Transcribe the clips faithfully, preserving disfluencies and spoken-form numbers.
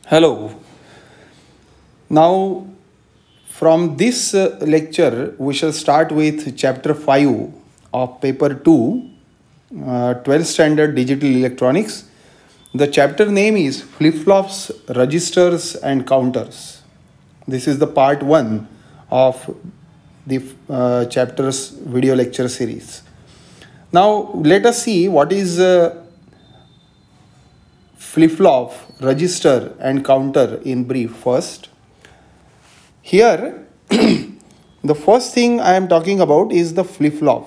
Hello. Now, from this uh, lecture, we shall start with chapter five of paper two, uh, twelfth standard digital electronics. The chapter name is flip flops, registers, and counters. This is the part one of the uh, chapter's video lecture series. Now, let us see what is uh, flip-flop, register and counter in brief first. Here, the first thing I am talking about is the flip-flop.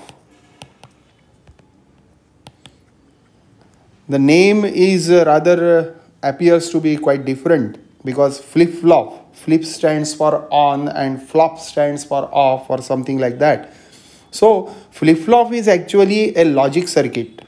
The name is uh, rather uh, appears to be quite different because flip-flop, flip stands for on and flop stands for off or something like that. So, flip-flop is actually a logic circuit.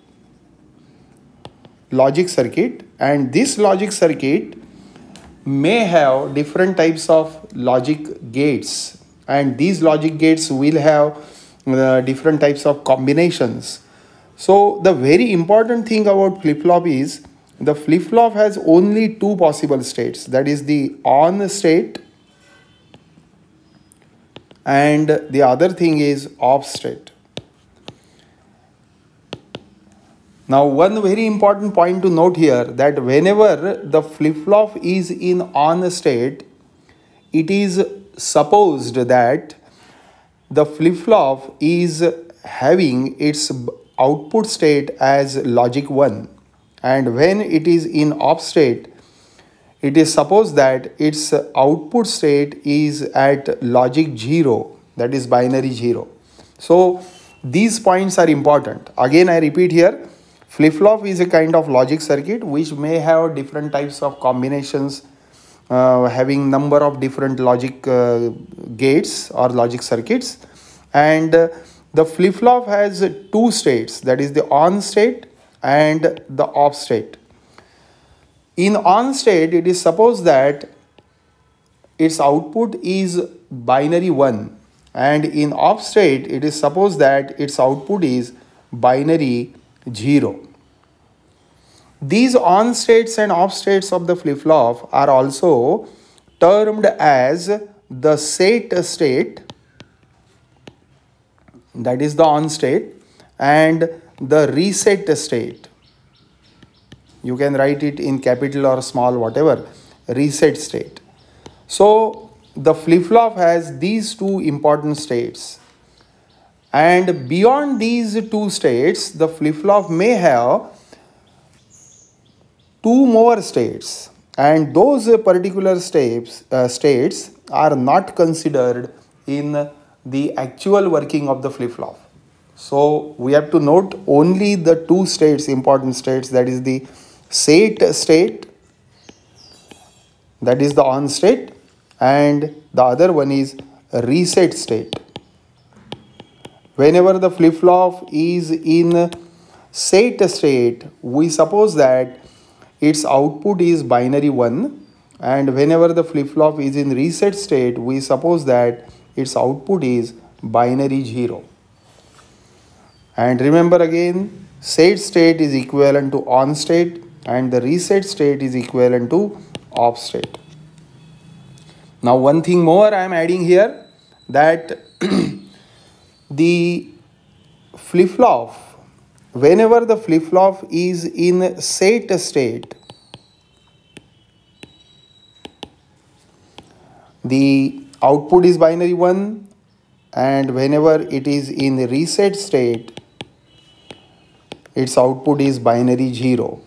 Logic circuit and this logic circuit may have different types of logic gates, and these logic gates will have uh, different types of combinations. So the very important thing about flip-flop is the flip-flop has only two possible states, that is the on state and the other thing is off state. Now, one very important point to note here that whenever the flip-flop is in on state, it is supposed that the flip-flop is having its output state as logic one, and when it is in off state, it is supposed that its output state is at logic zero, that is binary zero. So, these points are important. Again, I repeat here. Flip-flop is a kind of logic circuit which may have different types of combinations uh, having number of different logic uh, gates or logic circuits, and uh, the flip-flop has two states, that is the on state and the off state. In on state, it is supposed that its output is binary one, and in off state, it is supposed that its output is binary zero. These on states and off states of the flip-flop are also termed as the set state, that is the on state, and the reset state. You can write it in capital or small, whatever, reset state. So the flip-flop has these two important states, and beyond these two states, the flip-flop may have two more states, and those particular states, uh, states are not considered in the actual working of the flip-flop. So we have to note only the two states, important states, that is the set state, that is the on state, and the other one is reset state. Whenever the flip-flop is in set state, we suppose that its output is binary one, and whenever the flip-flop is in reset state, we suppose that its output is binary zero. And remember again, set state is equivalent to on state and the reset state is equivalent to off state. Now one thing more I am adding here, that the flip-flop, whenever the flip-flop is in set state, the output is binary one, and whenever it is in reset state, its output is binary zero.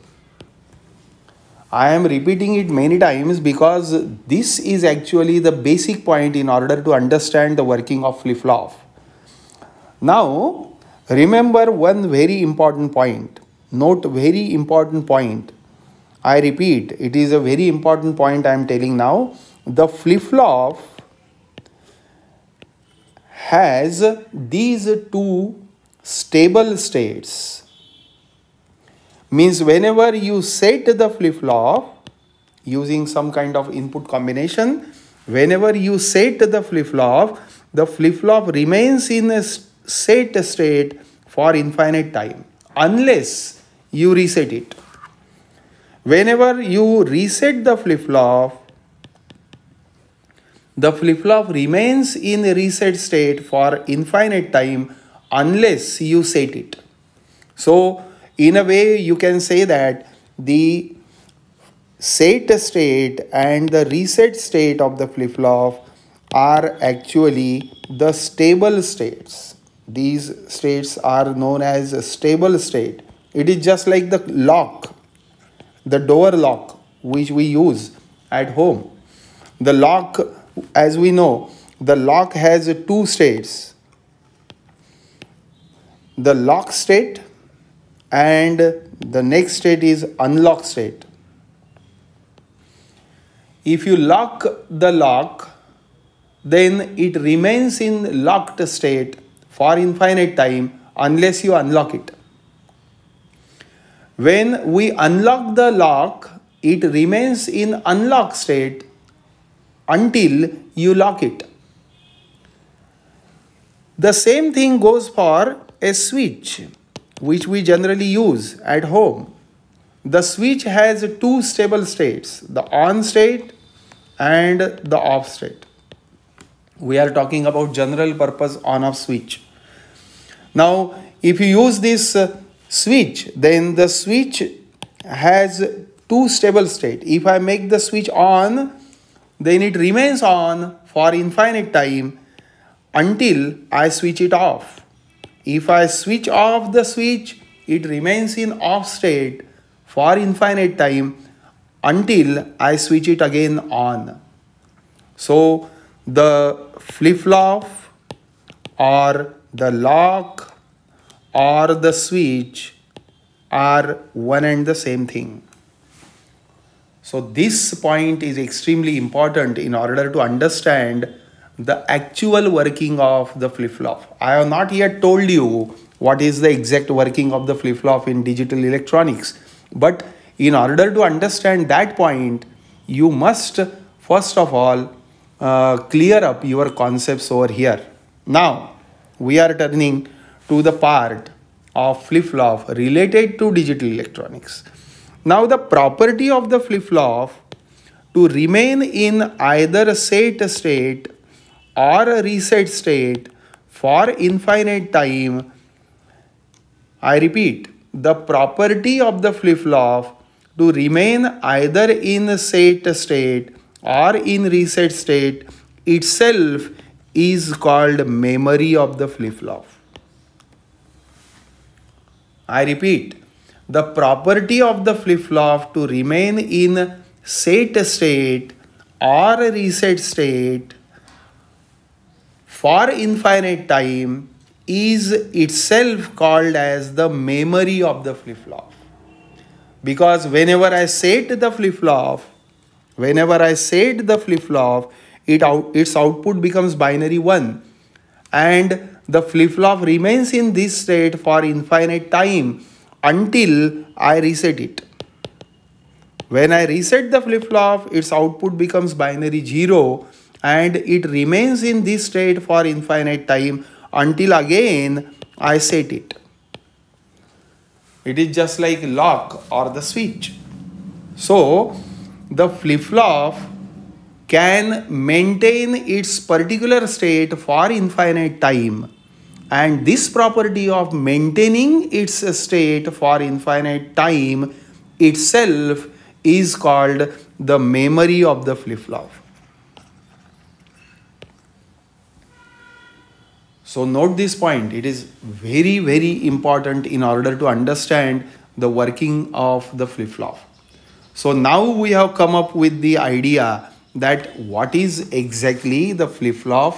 I am repeating it many times because this is actually the basic point in order to understand the working of flip-flop. Now, remember one very important point. Note very important point. I repeat, it is a very important point I am telling now. The flip-flop has these two stable states. Means whenever you set the flip-flop using some kind of input combination, whenever you set the flip-flop, the flip-flop remains in a set state for infinite time unless you reset it. Whenever you reset the flip-flop, the flip-flop remains in reset state for infinite time unless you set it. So in a way you can say that the set state and the reset state of the flip-flop are actually the stable states. These states are known as a stable state. It is just like the lock, the door lock which we use at home. The lock, as we know, the lock has two states, the lock state and the next state is unlock state. If you lock the lock, then it remains in locked state for infinite time unless you unlock it. When we unlock the lock, it remains in unlock state until you lock it. The same thing goes for a switch, which we generally use at home. The switch has two stable states, the on state and the off state. We are talking about general purpose on-off switch. Now, if you use this uh, switch, then the switch has two stable states. If I make the switch on, then it remains on for infinite time until I switch it off. If I switch off the switch, it remains in off state for infinite time until I switch it again on. So the flip-flop or the lock or the switch are one and the same thing. So this point is extremely important in order to understand the actual working of the flip-flop. I have not yet told you what is the exact working of the flip-flop in digital electronics. But in order to understand that point, you must first of all uh, clear up your concepts over here. Now, we are turning to the part of flip-flop related to digital electronics. Now, the property of the flip-flop to remain in either a set state or a reset state for infinite time. I repeat, the property of the flip-flop to remain either in a set state or in reset state itself is called memory of the flip-flop. I repeat, the property of the flip-flop to remain in set state or reset state for infinite time is itself called as the memory of the flip-flop. Because whenever I set the flip-flop, whenever I set the flip-flop, it out, its output becomes binary one. And the flip-flop remains in this state for infinite time until I reset it. When I reset the flip-flop, its output becomes binary zero and it remains in this state for infinite time until again I set it. It is just like lock or the switch. So the flip-flop can maintain its particular state for infinite time, and this property of maintaining its state for infinite time itself is called the memory of the flip-flop. So note this point, it is very very important in order to understand the working of the flip-flop. So now we have come up with the idea that what is exactly the flip-flop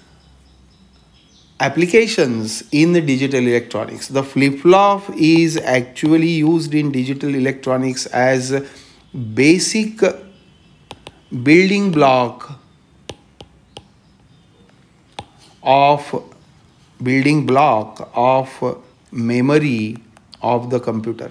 applications in the digital electronics. The flip-flop is actually used in digital electronics as basic building block of building block of memory of the computer.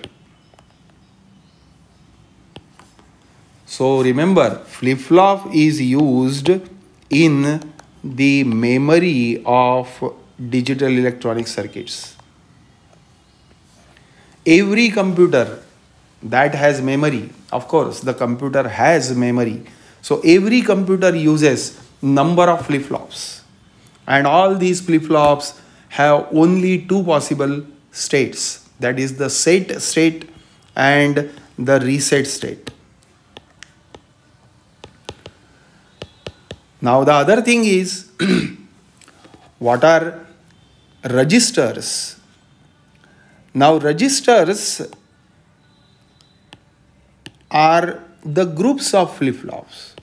So remember, flip-flop is used in the memory of digital electronic circuits. Every computer that has memory Of course, the computer has memory. So every computer uses number of flip-flops. And all these flip-flops have only two possible states. That is the set state and the reset state. Now the other thing is, what are registers? Now registers are the groups of flip-flops.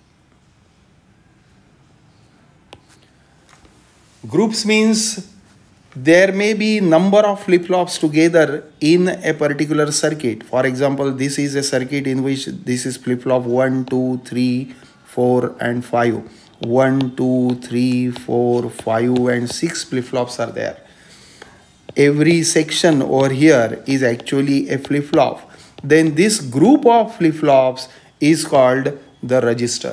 Groups means there may be number of flip-flops together in a particular circuit. For example, this is a circuit in which this is flip-flop one, two, three, four and five. one, two, three, four, five and six flip-flops are there. Every section over here is actually a flip-flop. Then this group of flip-flops is called the register.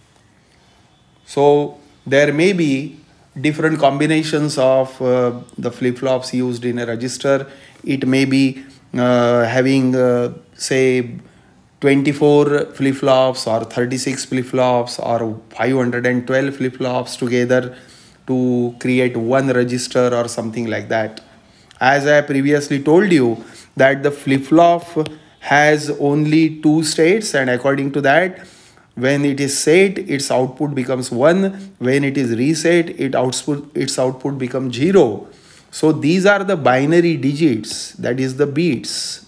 So there may be different combinations of uh, the flip-flops used in a register. It may be uh, having uh, say twenty-four flip-flops or thirty-six flip-flops or five hundred twelve flip-flops together to create one register or something like that. As I previously told you that the flip-flop has only two states, and according to that, when it is set, its output becomes one. When it is reset, it output, its output becomes zero. So these are the binary digits, that is the bits.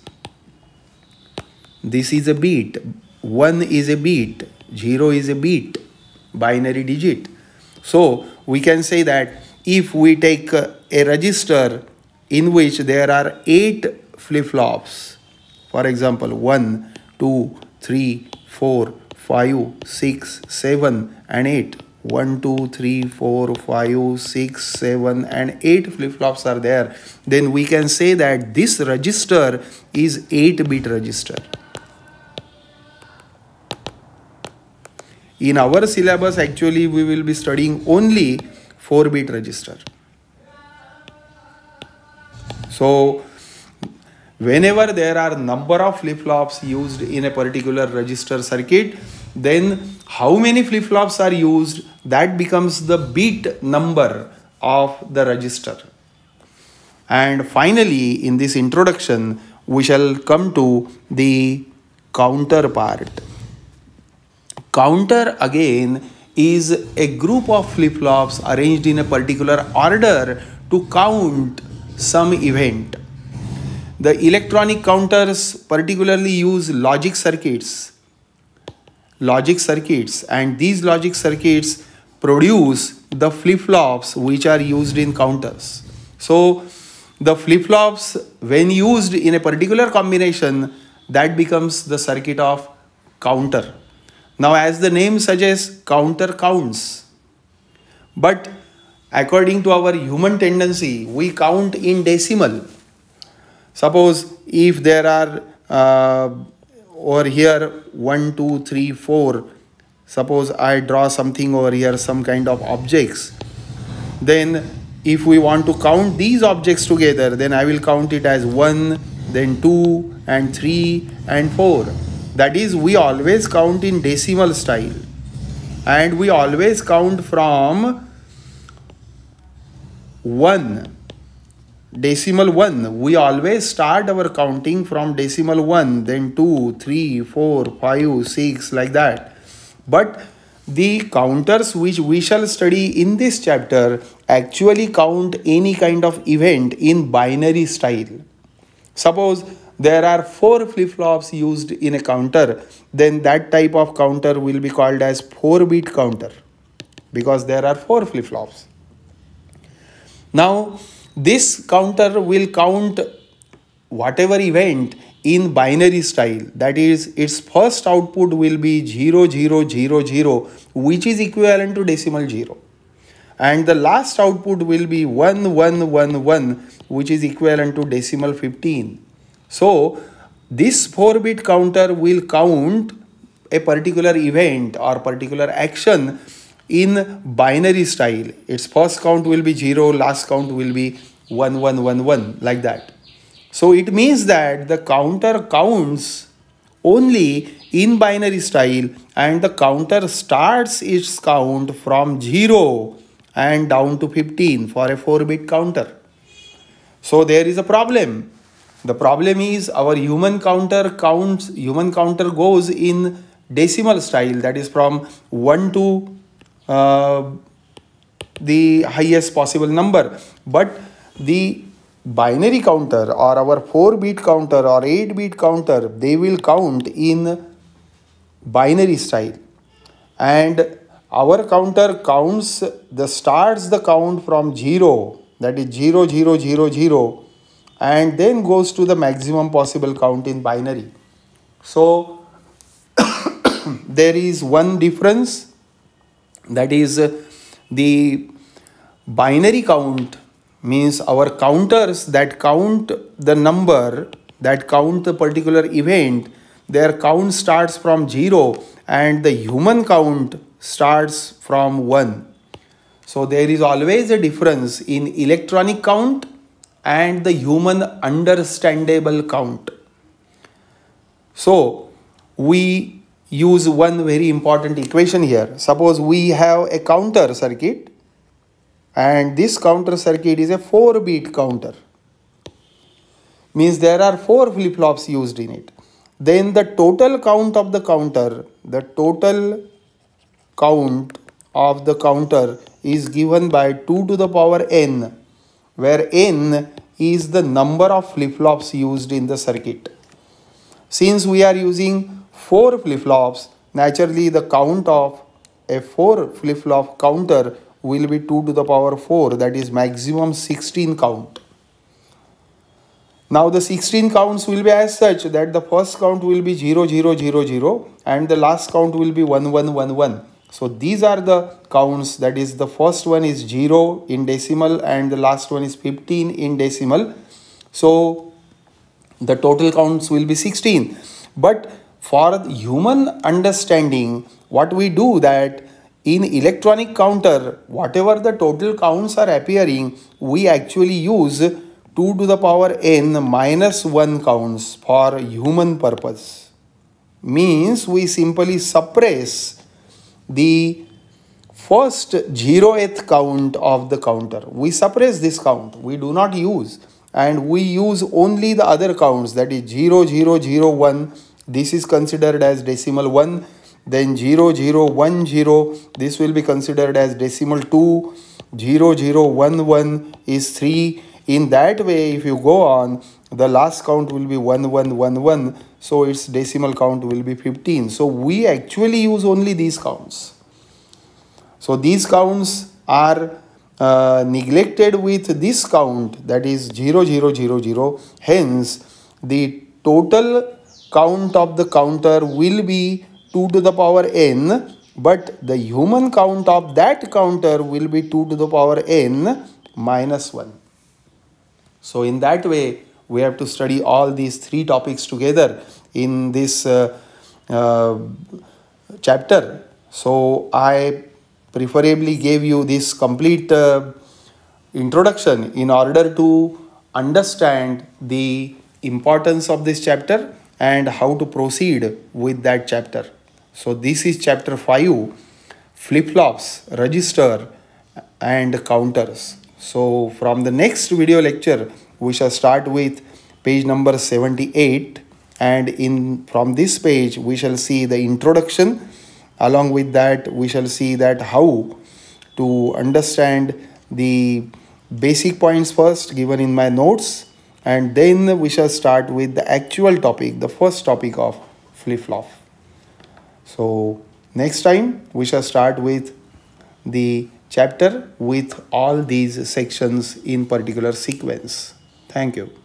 This is a bit, one is a bit, zero is a bit, binary digit. So we can say that if we take a register in which there are eight flip-flops, for example, one, two, three, four, five, six, seven and eight. one, two, three, four, five, six, seven and eight flip-flops are there. Then we can say that this register is eight bit register. In our syllabus, actually, we will be studying only four bit register. So whenever there are number of flip-flops used in a particular register circuit, then how many flip-flops are used, that becomes the bit number of the register. And finally, in this introduction, we shall come to the counter part. Counter again is a group of flip-flops arranged in a particular order to count some event. The electronic counters particularly use logic circuits. Logic circuits and these logic circuits produce the flip-flops which are used in counters. So the flip-flops, when used in a particular combination, that becomes the circuit of counter. Now, as the name suggests, counter counts. But according to our human tendency, we count in decimal. Suppose if there are uh, over here one, two, three, four, suppose I draw something over here, some kind of objects. Then if we want to count these objects together, then I will count it as one, then two and three and four. That is, we always count in decimal style. And we always count from one. Decimal one. We always start our counting from decimal one, then two, three, four, five, six, like that. But the counters which we shall study in this chapter actually count any kind of event in binary style. Suppose there are four flip-flops used in a counter, then that type of counter will be called as four bit counter because there are four flip-flops. Now, this counter will count whatever event in binary style. That is, its first output will be zero zero zero zero, which is equivalent to decimal zero. And the last output will be one one one one, which is equivalent to decimal fifteen. So this four bit counter will count a particular event or particular action in binary style. Its first count will be zero, last count will be one one one one, like that. So it means that the counter counts only in binary style, and the counter starts its count from zero and down to fifteen for a four bit counter. So there is a problem. The problem is our human counter counts, human counter goes in decimal style, that is from one to uh, the highest possible number. But the binary counter or our four bit counter or eight bit counter, they will count in binary style, and our counter counts the starts the count from zero, that is zero zero zero zero, and then goes to the maximum possible count in binary. So there is one difference, that is the binary count means our counters that count the number, that count the particular event, their count starts from zero, and the human count starts from one. So there is always a difference in electronic count and the human understandable count. So we use one very important equation here. Suppose we have a counter circuit, and this counter circuit is a four bit counter. Means there are four flip-flops used in it. Then the total count of the counter, the total count of the counter is given by two to the power n, where n is the number of flip-flops used in the circuit. Since we are using four flip-flops, naturally the count of a four flip-flop counter will be two to the power four, that is maximum sixteen count. Now the sixteen counts will be as such that the first count will be zero zero zero zero and the last count will be one one one one. So these are the counts, that is the first one is zero in decimal and the last one is fifteen in decimal. So the total counts will be sixteen. But for human understanding, what we do that in electronic counter, whatever the total counts are appearing, we actually use two to the power n minus one counts for human purpose. Means we simply suppress the first zeroth count of the counter. We suppress this count. We do not use, and we use only the other counts, that is zero zero zero one. This is considered as decimal one. Then zero zero one zero, this will be considered as decimal two. zero zero one one is three. In that way, if you go on, the last count will be one one one one. So its decimal count will be fifteen. So we actually use only these counts. So these counts are uh, neglected with this count, that is zero zero zero zero. Hence, the total count of the counter will be two to the power n, but the human count of that counter will be two to the power n minus one. So in that way, we have to study all these three topics together in this uh, uh, chapter. So I preferably gave you this complete uh, introduction in order to understand the importance of this chapter and how to proceed with that chapter. So this is chapter five, flip-flops, register and counters. So from the next video lecture, we shall start with page number seventy-eight, and in from this page we shall see the introduction. Along with that, we shall see that how to understand the basic points first given in my notes, and then we shall start with the actual topic, the first topic of flip-flop. So next time we shall start with the chapter with all these sections in particular sequence. Thank you.